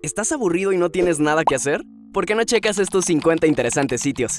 ¿Estás aburrido y no tienes nada que hacer? ¿Por qué no checas estos 50 interesantes sitios?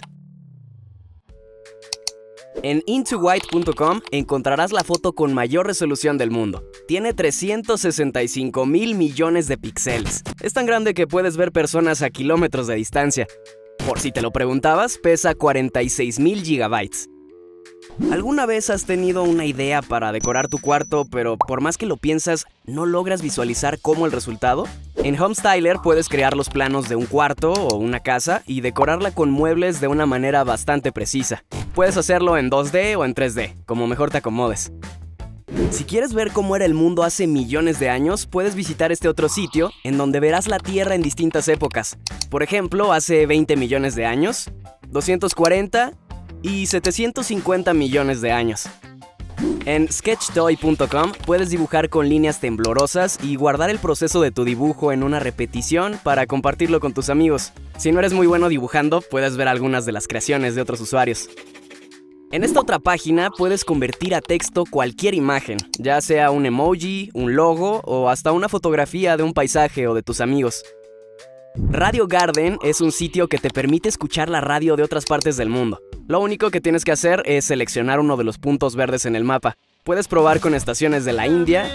En intowhite.com encontrarás la foto con mayor resolución del mundo. Tiene 365.000 millones de píxeles. Es tan grande que puedes ver personas a kilómetros de distancia. Por si te lo preguntabas, pesa 46.000 gigabytes. ¿Alguna vez has tenido una idea para decorar tu cuarto, pero por más que lo piensas, no logras visualizar cómo el resultado? En Homestyler puedes crear los planos de un cuarto o una casa y decorarla con muebles de una manera bastante precisa. Puedes hacerlo en 2D o en 3D, como mejor te acomodes. Si quieres ver cómo era el mundo hace millones de años, puedes visitar este otro sitio en donde verás la Tierra en distintas épocas. Por ejemplo, hace 20 millones de años, 240 y 750 millones de años. En sketchtoy.com puedes dibujar con líneas temblorosas y guardar el proceso de tu dibujo en una repetición para compartirlo con tus amigos. Si no eres muy bueno dibujando, puedes ver algunas de las creaciones de otros usuarios. En esta otra página puedes convertir a texto cualquier imagen, ya sea un emoji, un logo o hasta una fotografía de un paisaje o de tus amigos. Radio Garden es un sitio que te permite escuchar la radio de otras partes del mundo. Lo único que tienes que hacer es seleccionar uno de los puntos verdes en el mapa. Puedes probar con estaciones de la India,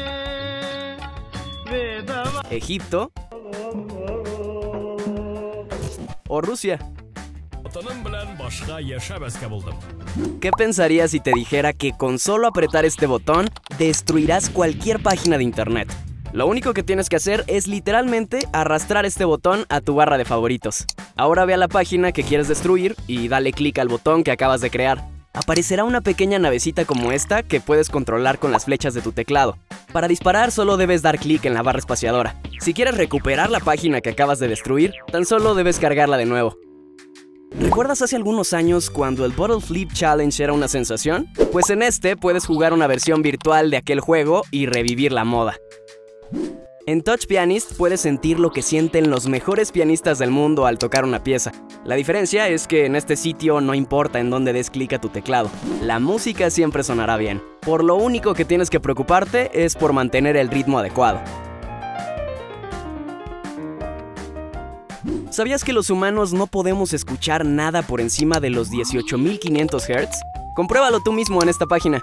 Egipto o Rusia. ¿Qué pensarías si te dijera que con solo apretar este botón destruirás cualquier página de internet? Lo único que tienes que hacer es literalmente arrastrar este botón a tu barra de favoritos. Ahora ve a la página que quieres destruir y dale clic al botón que acabas de crear. Aparecerá una pequeña navecita como esta que puedes controlar con las flechas de tu teclado. Para disparar solo debes dar clic en la barra espaciadora. Si quieres recuperar la página que acabas de destruir, tan solo debes cargarla de nuevo. ¿Recuerdas hace algunos años cuando el Bottle Flip Challenge era una sensación? Pues en este puedes jugar una versión virtual de aquel juego y revivir la moda. En Touch Pianist puedes sentir lo que sienten los mejores pianistas del mundo al tocar una pieza. La diferencia es que en este sitio no importa en dónde des clic a tu teclado, la música siempre sonará bien. Por lo único que tienes que preocuparte es por mantener el ritmo adecuado. ¿Sabías que los humanos no podemos escuchar nada por encima de los 18.500 Hz? Compruébalo tú mismo en esta página.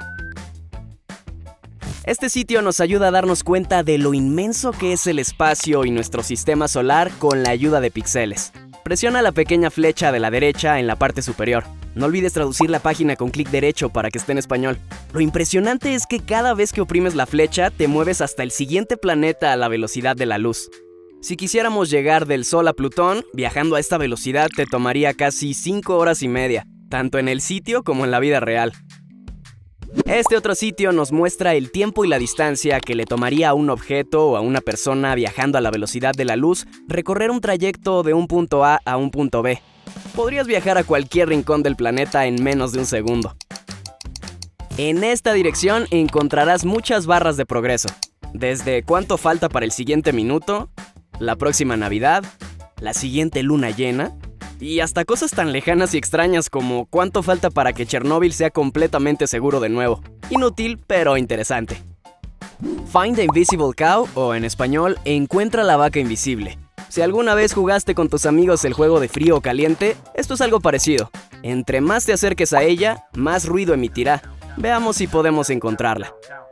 Este sitio nos ayuda a darnos cuenta de lo inmenso que es el espacio y nuestro sistema solar con la ayuda de píxeles. Presiona la pequeña flecha de la derecha en la parte superior. No olvides traducir la página con clic derecho para que esté en español. Lo impresionante es que cada vez que oprimes la flecha te mueves hasta el siguiente planeta a la velocidad de la luz. Si quisiéramos llegar del Sol a Plutón, viajando a esta velocidad te tomaría casi 5 horas y media, tanto en el sitio como en la vida real. Este otro sitio nos muestra el tiempo y la distancia que le tomaría a un objeto o a una persona viajando a la velocidad de la luz recorrer un trayecto de un punto A a un punto B. Podrías viajar a cualquier rincón del planeta en menos de un segundo. En esta dirección encontrarás muchas barras de progreso, desde cuánto falta para el siguiente minuto, la próxima Navidad, la siguiente luna llena, y hasta cosas tan lejanas y extrañas como cuánto falta para que Chernóbil sea completamente seguro de nuevo. Inútil, pero interesante. Find the Invisible Cow, o en español, Encuentra la vaca invisible. Si alguna vez jugaste con tus amigos el juego de frío o caliente, esto es algo parecido. Entre más te acerques a ella, más ruido emitirá. Veamos si podemos encontrarla.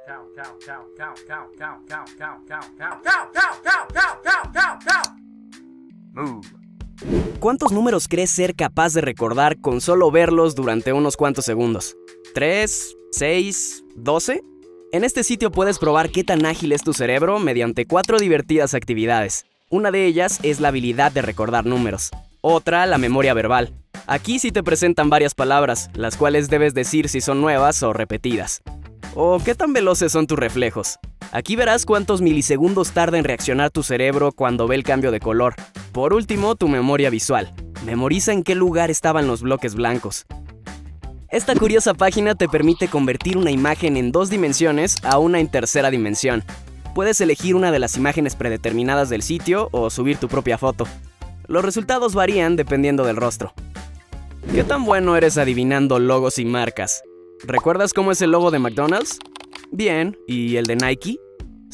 ¿Cuántos números crees ser capaz de recordar con solo verlos durante unos cuantos segundos? ¿3, 6, 12? En este sitio puedes probar qué tan ágil es tu cerebro mediante 4 divertidas actividades. Una de ellas es la habilidad de recordar números. Otra, la memoria verbal. Aquí sí te presentan varias palabras, las cuales debes decir si son nuevas o repetidas. ¿O qué tan veloces son tus reflejos? Aquí verás cuántos milisegundos tarda en reaccionar tu cerebro cuando ve el cambio de color. Por último, tu memoria visual. Memoriza en qué lugar estaban los bloques blancos. Esta curiosa página te permite convertir una imagen en 2 dimensiones a una en tercera dimensión. Puedes elegir una de las imágenes predeterminadas del sitio o subir tu propia foto. Los resultados varían dependiendo del rostro. ¿Qué tan bueno eres adivinando logos y marcas? ¿Recuerdas cómo es el logo de McDonald's? Bien, ¿y el de Nike?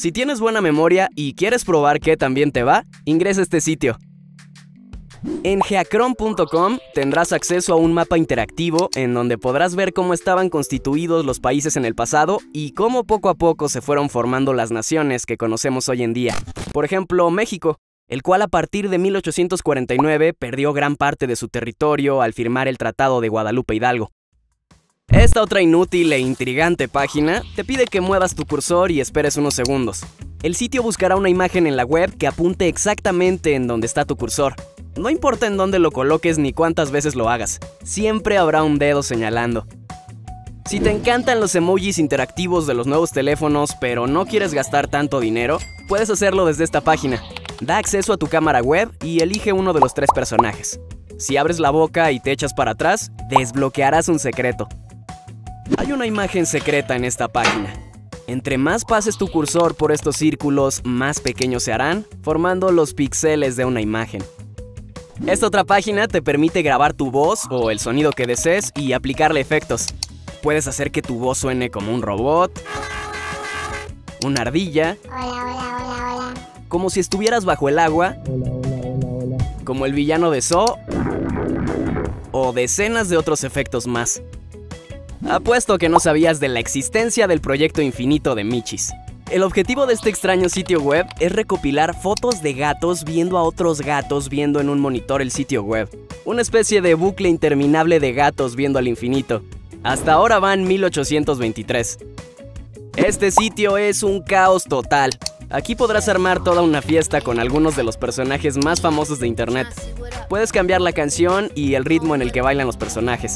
Si tienes buena memoria y quieres probar qué también te va, ingresa a este sitio. En geacron.com tendrás acceso a un mapa interactivo en donde podrás ver cómo estaban constituidos los países en el pasado y cómo poco a poco se fueron formando las naciones que conocemos hoy en día. Por ejemplo, México, el cual a partir de 1849 perdió gran parte de su territorio al firmar el Tratado de Guadalupe Hidalgo. Esta otra inútil e intrigante página te pide que muevas tu cursor y esperes unos segundos. El sitio buscará una imagen en la web que apunte exactamente en donde está tu cursor. No importa en dónde lo coloques ni cuántas veces lo hagas, siempre habrá un dedo señalando. Si te encantan los emojis interactivos de los nuevos teléfonos, pero no quieres gastar tanto dinero, puedes hacerlo desde esta página. Da acceso a tu cámara web y elige uno de los 3 personajes. Si abres la boca y te echas para atrás, desbloquearás un secreto. Hay una imagen secreta en esta página. Entre más pases tu cursor por estos círculos, más pequeños se harán, formando los píxeles de una imagen. Esta otra página te permite grabar tu voz o el sonido que desees y aplicarle efectos. Puedes hacer que tu voz suene como un robot, una ardilla, como si estuvieras bajo el agua, como el villano de Saw o decenas de otros efectos más. Apuesto que no sabías de la existencia del proyecto infinito de Michis. El objetivo de este extraño sitio web es recopilar fotos de gatos viendo a otros gatos viendo en un monitor el sitio web. Una especie de bucle interminable de gatos viendo al infinito. Hasta ahora van 1823. Este sitio es un caos total. Aquí podrás armar toda una fiesta con algunos de los personajes más famosos de internet. Puedes cambiar la canción y el ritmo en el que bailan los personajes.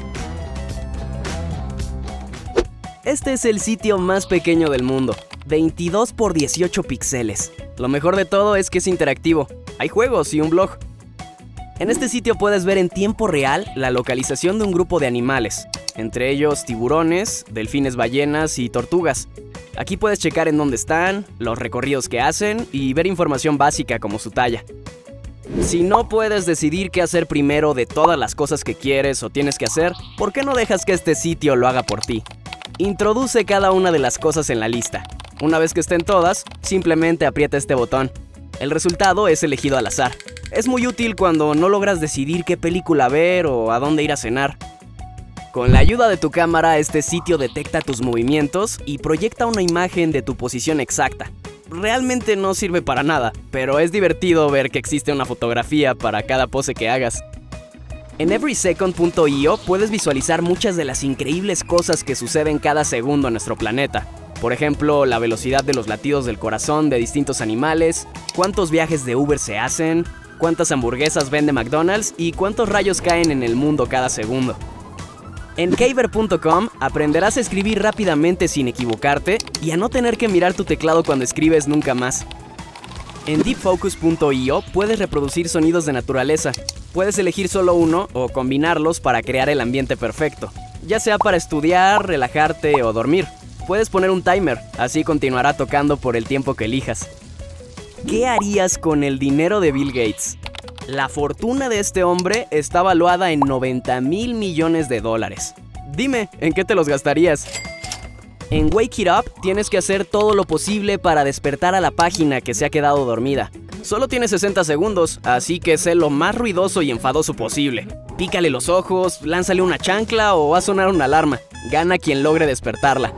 Este es el sitio más pequeño del mundo, 22 por 18 píxeles. Lo mejor de todo es que es interactivo. Hay juegos y un blog. En este sitio puedes ver en tiempo real la localización de un grupo de animales, entre ellos tiburones, delfines ballenas y tortugas. Aquí puedes checar en dónde están, los recorridos que hacen y ver información básica como su talla. Si no puedes decidir qué hacer primero de todas las cosas que quieres o tienes que hacer, ¿por qué no dejas que este sitio lo haga por ti? Introduce cada una de las cosas en la lista. Una vez que estén todas, simplemente aprieta este botón. El resultado es elegido al azar. Es muy útil cuando no logras decidir qué película ver o a dónde ir a cenar. Con la ayuda de tu cámara, este sitio detecta tus movimientos y proyecta una imagen de tu posición exacta. Realmente no sirve para nada, pero es divertido ver que existe una fotografía para cada pose que hagas. En everysecond.io puedes visualizar muchas de las increíbles cosas que suceden cada segundo en nuestro planeta. Por ejemplo, la velocidad de los latidos del corazón de distintos animales, cuántos viajes de Uber se hacen, cuántas hamburguesas vende McDonald's y cuántos rayos caen en el mundo cada segundo. En Caver.com aprenderás a escribir rápidamente sin equivocarte y a no tener que mirar tu teclado cuando escribes nunca más. En deepfocus.io puedes reproducir sonidos de naturaleza. Puedes elegir solo uno o combinarlos para crear el ambiente perfecto, ya sea para estudiar, relajarte o dormir. Puedes poner un timer, así continuará tocando por el tiempo que elijas. ¿Qué harías con el dinero de Bill Gates? La fortuna de este hombre está valuada en $90,000 millones. Dime, ¿en qué te los gastarías? En Wake It Up tienes que hacer todo lo posible para despertar a la página que se ha quedado dormida. Solo tienes 60 segundos, así que sé lo más ruidoso y enfadoso posible. Pícale los ojos, lánzale una chancla o haz sonar una alarma. Gana quien logre despertarla.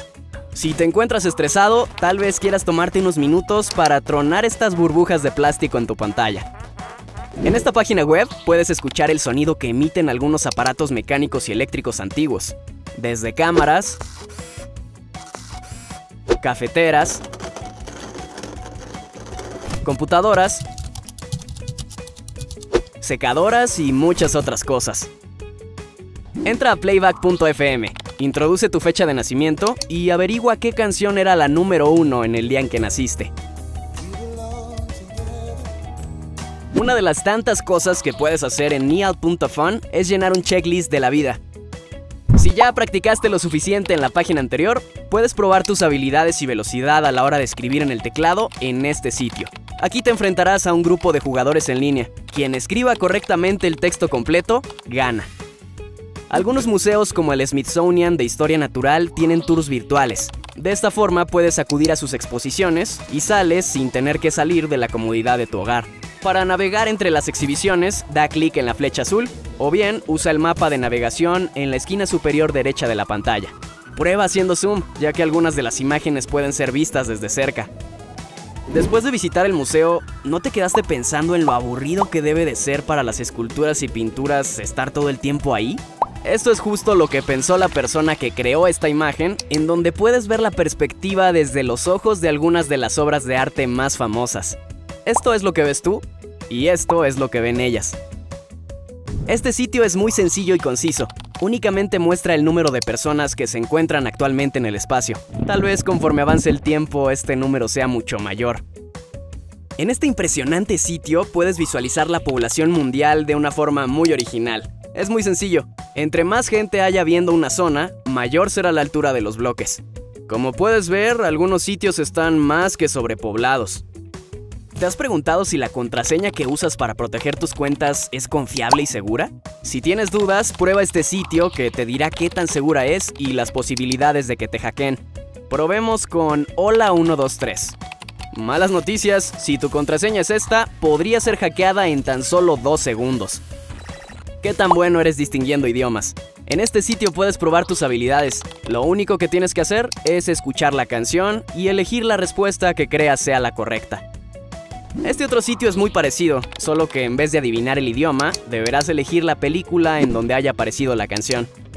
Si te encuentras estresado, tal vez quieras tomarte unos minutos para tronar estas burbujas de plástico en tu pantalla. En esta página web puedes escuchar el sonido que emiten algunos aparatos mecánicos y eléctricos antiguos, desde cámaras, cafeteras, computadoras, secadoras y muchas otras cosas. Entra a playback.fm, introduce tu fecha de nacimiento y averigua qué canción era la número 1 en el día en que naciste. Una de las tantas cosas que puedes hacer en neal.fun es llenar un checklist de la vida. Si ya practicaste lo suficiente en la página anterior, puedes probar tus habilidades y velocidad a la hora de escribir en el teclado en este sitio. Aquí te enfrentarás a un grupo de jugadores en línea. Quien escriba correctamente el texto completo, gana. Algunos museos como el Smithsonian de Historia Natural tienen tours virtuales. De esta forma puedes acudir a sus exposiciones y sales sin tener que salir de la comodidad de tu hogar. Para navegar entre las exhibiciones, da clic en la flecha azul o bien usa el mapa de navegación en la esquina superior derecha de la pantalla. Prueba haciendo zoom, ya que algunas de las imágenes pueden ser vistas desde cerca. Después de visitar el museo, ¿no te quedaste pensando en lo aburrido que debe de ser para las esculturas y pinturas estar todo el tiempo ahí? Esto es justo lo que pensó la persona que creó esta imagen, en donde puedes ver la perspectiva desde los ojos de algunas de las obras de arte más famosas. Esto es lo que ves tú, y esto es lo que ven ellas. Este sitio es muy sencillo y conciso. Únicamente muestra el número de personas que se encuentran actualmente en el espacio. Tal vez conforme avance el tiempo, este número sea mucho mayor. En este impresionante sitio puedes visualizar la población mundial de una forma muy original. Es muy sencillo. Entre más gente haya viendo una zona, mayor será la altura de los bloques. Como puedes ver, algunos sitios están más que sobrepoblados. ¿Te has preguntado si la contraseña que usas para proteger tus cuentas es confiable y segura? Si tienes dudas, prueba este sitio que te dirá qué tan segura es y las posibilidades de que te hackeen. Probemos con Hola123. Malas noticias, si tu contraseña es esta, podría ser hackeada en tan solo 2 segundos. ¿Qué tan bueno eres distinguiendo idiomas? En este sitio puedes probar tus habilidades. Lo único que tienes que hacer es escuchar la canción y elegir la respuesta que creas sea la correcta. Este otro sitio es muy parecido, solo que en vez de adivinar el idioma, deberás elegir la película en donde haya aparecido la canción.